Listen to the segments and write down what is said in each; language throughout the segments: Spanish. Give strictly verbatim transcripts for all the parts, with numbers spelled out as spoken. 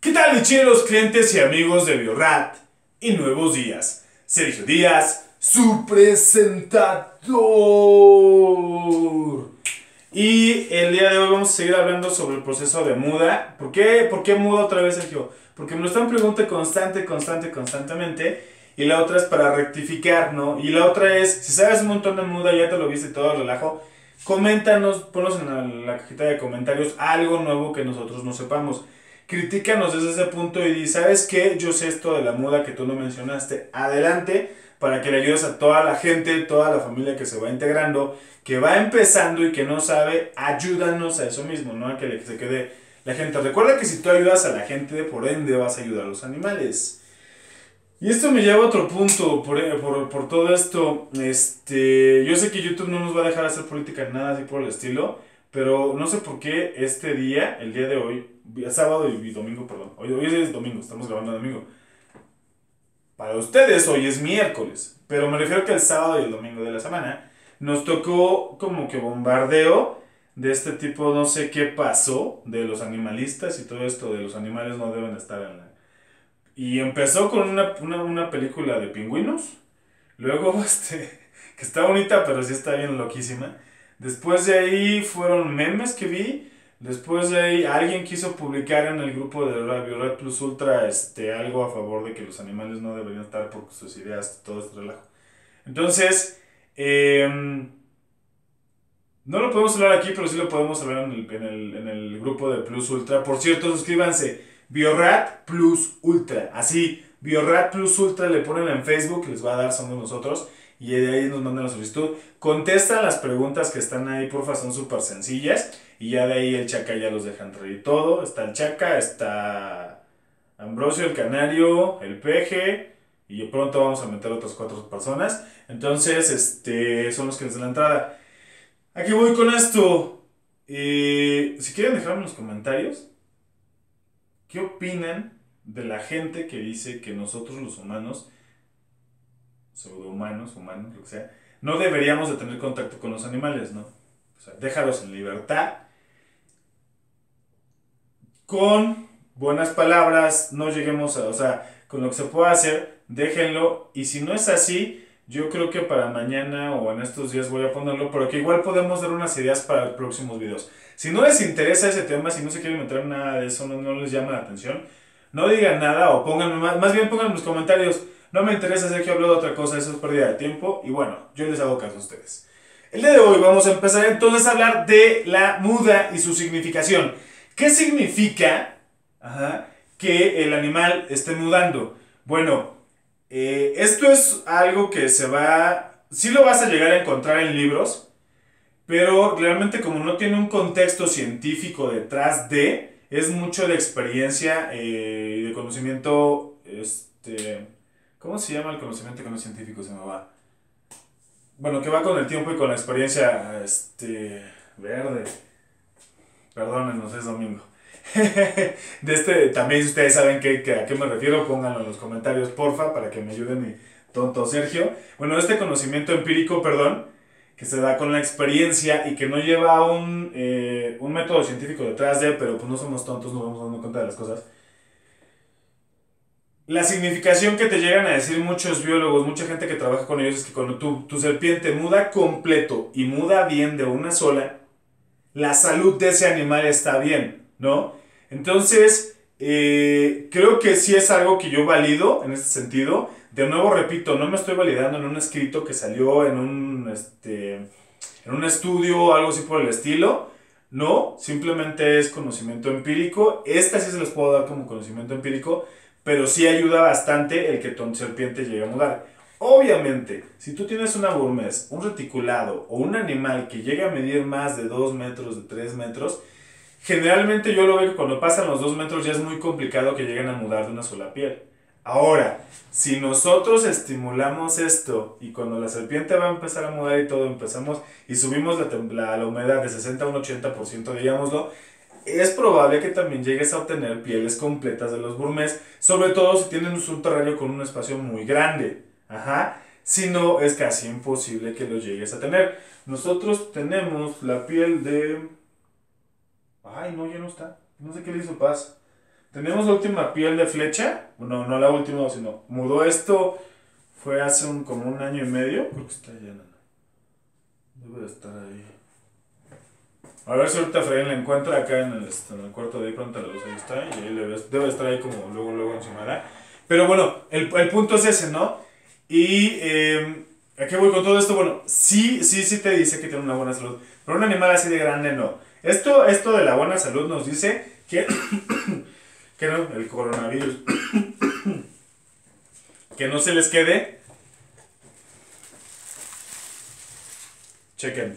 ¿Qué tal, mis chilenos clientes y amigos de Biorat y Nuevos Días? Sergio Díaz, su presentador. Y el día de hoy vamos a seguir hablando sobre el proceso de muda. ¿Por qué, ¿Por qué muda otra vez, Sergio? Porque me lo están preguntando constante, constante, constantemente. Y la otra es para rectificar, ¿no? Y la otra es, si sabes un montón de muda, ya te lo viste todo el relajo, coméntanos, ponnos en la, la cajita de comentarios algo nuevo que nosotros no sepamos. Critícanos desde ese punto y di, ¿sabes qué? Yo sé esto de la muda que tú no mencionaste. Adelante, para que le ayudes a toda la gente, toda la familia que se va integrando, que va empezando y que no sabe, ayúdanos a eso mismo, ¿no? A que le- se quede la gente. Recuerda que si tú ayudas a la gente, por ende vas a ayudar a los animales. Y esto me lleva a otro punto, por, por, por todo esto, este, yo sé que YouTube no nos va a dejar hacer política nada así por el estilo, pero no sé por qué este día, el día de hoy, sábado y domingo, perdón, hoy, hoy es domingo, estamos grabando domingo, para ustedes hoy es miércoles, pero me refiero que el sábado y el domingo de la semana nos tocó como que bombardeo de este tipo, no sé qué pasó, de los animalistas y todo esto de los animales no deben estar en la... Y empezó con una, una, una película de pingüinos. Luego, este, que está bonita, pero sí está bien loquísima. Después de ahí fueron memes que vi. Después de ahí alguien quiso publicar en el grupo de Radio Red Plus Ultra este, algo a favor de que los animales no deberían estar por sus ideas, todo este relajo. Entonces, eh, no lo podemos hablar aquí, pero sí lo podemos hablar en el, en el, en el grupo de Plus Ultra. Por cierto, suscríbanse. Biorat Plus Ultra. Así, Biorat Plus Ultra le ponen en Facebook, les va a dar, somos nosotros. Y de ahí nos mandan la solicitud. Contestan las preguntas que están ahí, porfa, son súper sencillas. Y ya de ahí el Chaca ya los deja entrar y todo. Está el Chaca, está Ambrosio, el Canario, el Peje. Y pronto vamos a meter otras cuatro personas. Entonces, este, son los que les dan la entrada. Aquí voy con esto. Eh, si quieren dejarme en los comentarios, ¿qué opinan de la gente que dice que nosotros los humanos, pseudohumanos, humanos, lo que sea, no deberíamos de tener contacto con los animales, ¿no? O sea, déjalos en libertad, con buenas palabras, no lleguemos a, o sea, con lo que se pueda hacer, déjenlo, y si no es así, yo creo que para mañana o en estos días voy a ponerlo, pero que igual podemos dar unas ideas para los próximos videos. Si no les interesa ese tema, si no se quieren meter en nada de eso, no, no les llama la atención, no digan nada o pongan, más, más bien pongan en los comentarios, no me interesa hacer que hablo de otra cosa, eso es pérdida de tiempo, y bueno, yo les hago caso a ustedes. El día de hoy vamos a empezar entonces a hablar de la muda y su significación. ¿Qué significa ajá, que el animal esté mudando? Bueno, eh, esto es algo que se va... Sí lo vas a llegar a encontrar en libros, pero realmente como no tiene un contexto científico detrás de, es mucho de experiencia eh, y de conocimiento, este... ¿Cómo se llama el conocimiento que no es científico? Se me va. Bueno, que va con el tiempo y con la experiencia, este... Verde. Perdónenos, es domingo. De este, también si ustedes saben que, que a qué me refiero, pónganlo en los comentarios, porfa, para que me ayuden mi tonto Sergio. Bueno, este conocimiento empírico, perdón, que se da con la experiencia y que no lleva un, eh, un método científico detrás de, pero pues no somos tontos, nos vamos dando cuenta de las cosas. La significación que te llegan a decir muchos biólogos, mucha gente que trabaja con ellos, es que cuando tu, tu serpiente muda completo y muda bien de una sola, la salud de ese animal está bien, ¿no? Entonces, eh, creo que sí es algo que yo valido en este sentido. De nuevo, repito, no me estoy validando en un escrito que salió en un, este, en un estudio o algo así por el estilo. No, simplemente es conocimiento empírico. Esta sí se les puedo dar como conocimiento empírico, pero sí ayuda bastante el que tu serpiente llegue a mudar. Obviamente, si tú tienes una burmés, un reticulado o un animal que llega a medir más de dos metros, de tres metros, generalmente yo lo veo que cuando pasan los dos metros ya es muy complicado que lleguen a mudar de una sola piel. Ahora, si nosotros estimulamos esto y cuando la serpiente va a empezar a mudar y todo, empezamos y subimos la, la, la humedad de sesenta a un ochenta por ciento, digámoslo, es probable que también llegues a obtener pieles completas de los burmés, sobre todo si tienen un terrario con un espacio muy grande. Ajá. Si no, es casi imposible que lo llegues a tener. Nosotros tenemos la piel de... Ay, no, ya no está. No sé qué le hizo Paz. Tenemos la última piel de flecha. Bueno, no la última, sino mudó esto. Fue hace un, como un año y medio. Creo que está llena. Debe de estar ahí. A ver si ahorita Freddy la encuentra acá en el, este, en el cuarto de ahí, pronto la luz, ahí está. Y ahí debe, debe estar ahí como luego, luego encima, ¿verdad? Pero bueno, el, el punto es ese, ¿no? Y eh, ¿a qué voy con todo esto? Bueno, sí, sí, sí te dice que tiene una buena salud. Pero un animal así de grande no. Esto, esto de la buena salud nos dice que, que no, el coronavirus, que no se les quede. Chequen.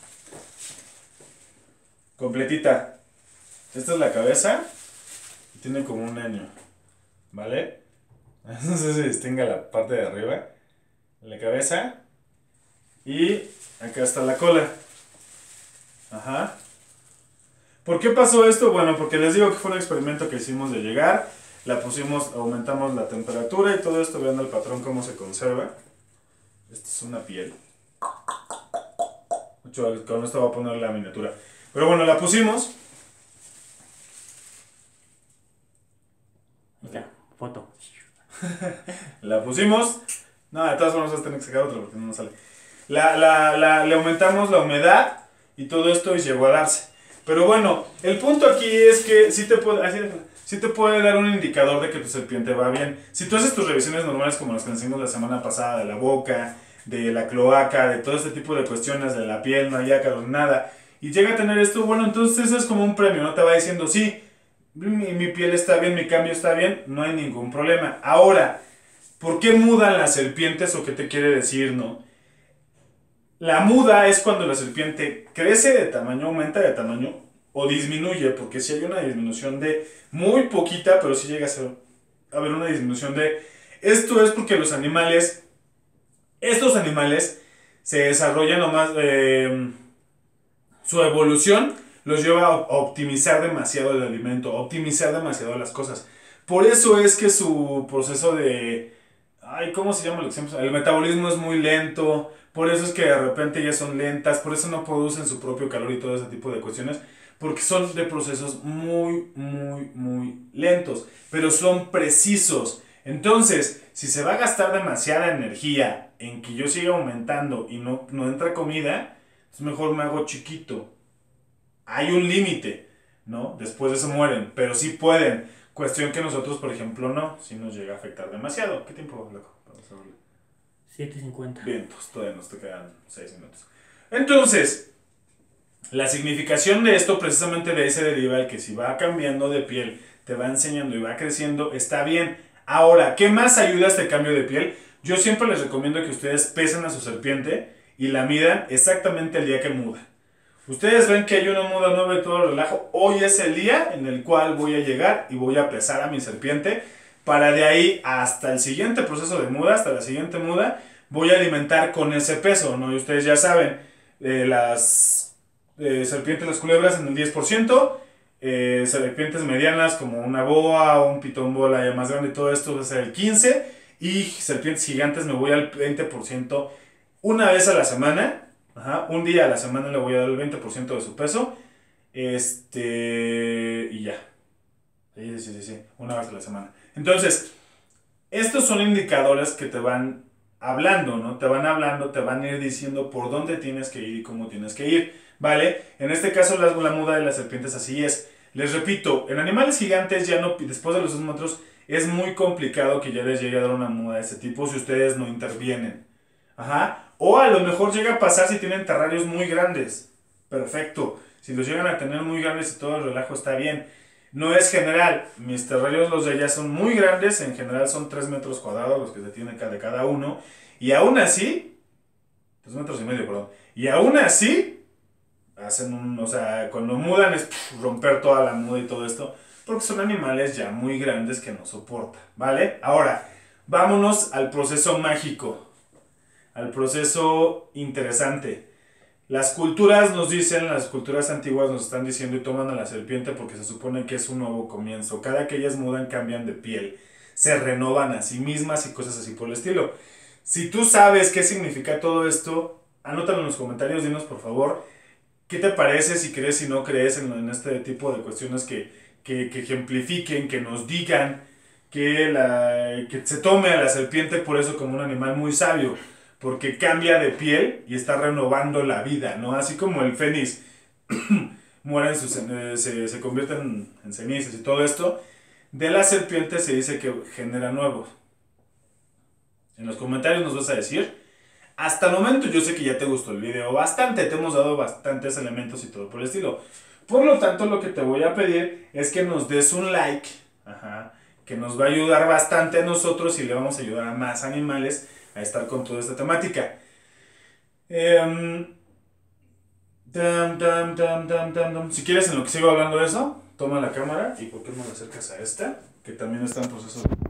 Completita. Esta es la cabeza. Tiene como un año. ¿Vale? No sé si distinga la parte de arriba. La cabeza. Y acá está la cola. Ajá. ¿Por qué pasó esto? Bueno, porque les digo que fue un experimento que hicimos de llegar. La pusimos, aumentamos la temperatura y todo esto. Vean el patrón cómo se conserva. Esta es una piel. Mucho, con esto voy a poner la miniatura. Pero bueno, la pusimos. Ya, foto. La pusimos. No, de todas formas vas a tener que sacar otra porque no sale. La, la, la, le aumentamos la humedad y todo esto y llegó a darse. Pero bueno, el punto aquí es que sí te puede, así, sí te puede dar un indicador de que tu serpiente va bien. Si tú haces tus revisiones normales como las que enseñamos la semana pasada, de la boca, de la cloaca, de todo este tipo de cuestiones, de la piel, no hay ácaros, nada, y llega a tener esto, bueno, entonces eso es como un premio, no te va diciendo, sí, mi, mi piel está bien, mi cambio está bien, no hay ningún problema. Ahora, ¿por qué mudan las serpientes o qué te quiere decir, no? La muda es cuando la serpiente crece de tamaño, aumenta de tamaño o disminuye, porque si hay una disminución de muy poquita, pero si llega a ser, a haber una disminución de... Esto es porque los animales, estos animales se desarrollan o más... Eh, su evolución los lleva a optimizar demasiado el alimento, a optimizar demasiado las cosas. Por eso es que su proceso de... Ay, ¿cómo se llama lo que se llama? El metabolismo es muy lento, por eso es que de repente ya son lentas, por eso no producen su propio calor y todo ese tipo de cuestiones, porque son de procesos muy, muy, muy lentos, pero son precisos. Entonces, si se va a gastar demasiada energía en que yo siga aumentando y no, no entra comida, es mejor me hago chiquito. Hay un límite, ¿no? Después de eso mueren, pero sí pueden. Cuestión que nosotros, por ejemplo, no, si nos llega a afectar demasiado. ¿Qué tiempo, loco? siete cincuenta. Bien, pues todavía nos te quedan seis minutos. Entonces, la significación de esto, precisamente de ese deriva el que si va cambiando de piel, te va enseñando y va creciendo, está bien. Ahora, ¿qué más ayuda a este cambio de piel? Yo siempre les recomiendo que ustedes pesen a su serpiente y la midan exactamente el día que muda. Ustedes ven que hay una muda nueva y todo el relajo. Hoy es el día en el cual voy a llegar y voy a pesar a mi serpiente. Para de ahí hasta el siguiente proceso de muda, hasta la siguiente muda, voy a alimentar con ese peso, ¿no? Y ustedes ya saben, eh, las eh, serpientes, las culebras en el diez por ciento, eh, serpientes medianas como una boa o un pitón bola ya más grande, todo esto va a ser el quince por ciento, y serpientes gigantes me voy al veinte por ciento una vez a la semana. Ajá, un día a la semana le voy a dar el veinte por ciento de su peso. Este. Y ya. Sí, sí, sí, sí. Una vez a la semana. Entonces, estos son indicadores que te van hablando, ¿no? Te van hablando, te van a ir diciendo por dónde tienes que ir y cómo tienes que ir, ¿vale? En este caso, la, la muda de las serpientes así es. Les repito, en animales gigantes, ya no, después de los dos metros, es muy complicado que ya les llegue a dar una muda de ese tipo si ustedes no intervienen. Ajá. O a lo mejor llega a pasar si tienen terrarios muy grandes. Perfecto. Si los llegan a tener muy grandes y todo el relajo está bien. No es general. Mis terrarios, los de allá, son muy grandes. En general son tres metros cuadrados los que se tienen de cada uno. Y aún así... tres metros y medio, perdón. Y aún así... Hacen un... O sea, cuando mudan es pff, romper toda la muda y todo esto. Porque son animales ya muy grandes que no soportan. ¿Vale? Ahora, vámonos al proceso mágico. Al proceso interesante. Las culturas nos dicen, las culturas antiguas nos están diciendo y toman a la serpiente porque se supone que es un nuevo comienzo. Cada que ellas mudan cambian de piel, se renovan a sí mismas y cosas así por el estilo. Si tú sabes qué significa todo esto, anótalo en los comentarios, dinos por favor qué te parece, si crees, si no crees en, en este tipo de cuestiones que, que, que ejemplifiquen, que nos digan que, la, que se tome a la serpiente por eso como un animal muy sabio, porque cambia de piel y está renovando la vida, ¿no? Así como el fénix muere en sus, eh, se, se convierte en, en cenizas y todo esto, de la serpiente se dice que genera nuevos. En los comentarios nos vas a decir. Hasta el momento yo sé que ya te gustó el video bastante, te hemos dado bastantes elementos y todo por el estilo. Por lo tanto, lo que te voy a pedir es que nos des un like, ajá, que nos va a ayudar bastante a nosotros y le vamos a ayudar a más animales a estar con toda esta temática. Eh, dam, dam, dam, dam, dam, dam. Si quieres, en lo que sigo hablando de eso, toma la cámara y ¿por qué no la acercas a esta? Que también está en proceso de...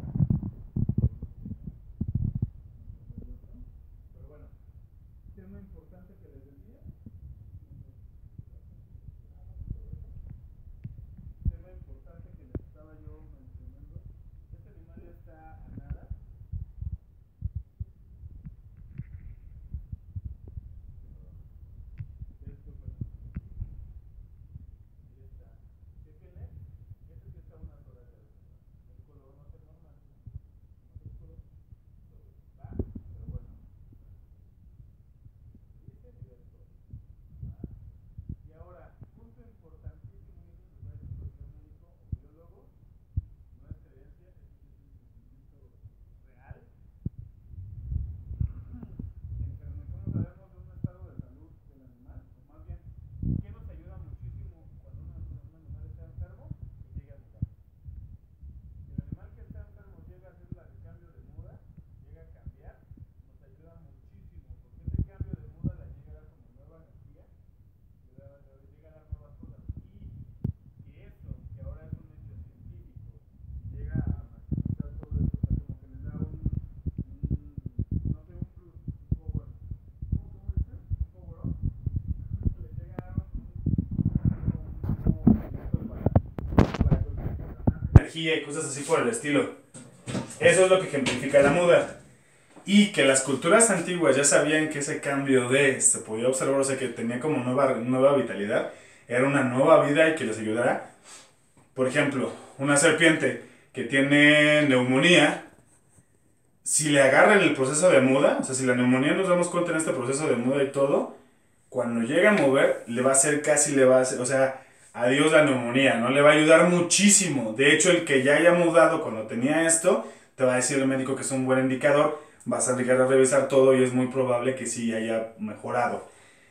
y cosas así por el estilo. Eso es lo que ejemplifica la muda. Y que las culturas antiguas ya sabían que ese cambio de, se podía observar, o sea, que tenía como nueva, nueva vitalidad, era una nueva vida y que les ayudara. Por ejemplo, una serpiente que tiene neumonía, si le agarran el proceso de muda, o sea, si la neumonía nos damos cuenta en este proceso de muda y todo, cuando llega a mover, le va a hacer casi, le va a hacer, o sea, adiós la neumonía, ¿no? Le va a ayudar muchísimo. De hecho, el que ya haya mudado cuando tenía esto, te va a decir el médico que es un buen indicador, vas a llegar a revisar todo y es muy probable que sí haya mejorado.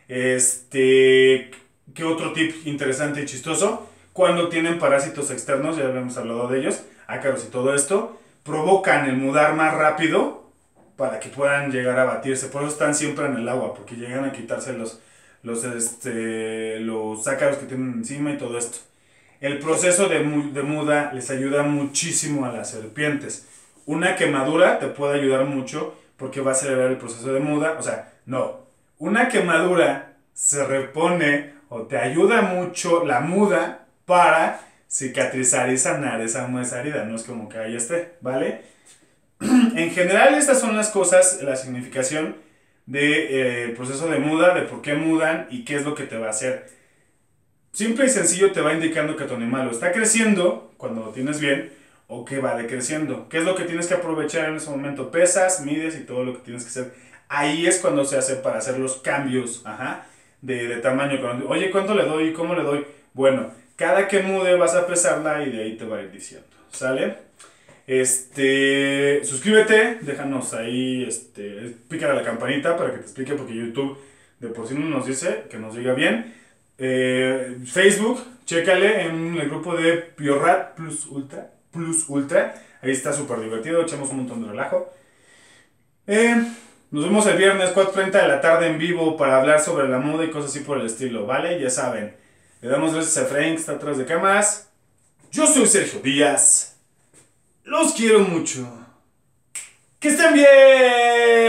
Este, ¿qué otro tip interesante y chistoso? Cuando tienen parásitos externos, ya habíamos hablado de ellos, ácaros y todo esto, provocan el mudar más rápido para que puedan llegar a batirse. Por eso están siempre en el agua, porque llegan a quitarse los, los, este, los ácaros que tienen encima y todo esto. El proceso de, de muda les ayuda muchísimo a las serpientes. Una quemadura te puede ayudar mucho porque va a acelerar el proceso de muda. O sea, no. Una quemadura se repone o te ayuda mucho la muda para cicatrizar y sanar esa, esa herida. No es como que ahí esté, ¿vale? En general estas son las cosas, la significación del de, eh, proceso de muda, de por qué mudan y qué es lo que te va a hacer. Simple y sencillo te va indicando que tu animal o está creciendo cuando lo tienes bien o que va decreciendo. ¿Qué es lo que tienes que aprovechar en ese momento? Pesas, mides y todo lo que tienes que hacer. Ahí es cuando se hace para hacer los cambios, ajá, de, de tamaño. Oye, ¿cuánto le doy? ¿Cómo le doy? Bueno, cada que mude vas a pesarla y de ahí te va a ir diciendo, ¿sale? Este, suscríbete, déjanos ahí, este, pícale a la campanita para que te explique porque YouTube de por sí no nos dice, que nos diga bien. Eh, Facebook, chécale en el grupo de Piorat Plus Ultra, Plus Ultra, ahí está súper divertido, echamos un montón de relajo. Eh, nos vemos el viernes cuatro treinta de la tarde en vivo para hablar sobre la moda y cosas así por el estilo, ¿vale? Ya saben, le damos gracias a Frank, que está atrás de cámaras. Yo soy Sergio Díaz. Los quiero mucho. ¡Que estén bien!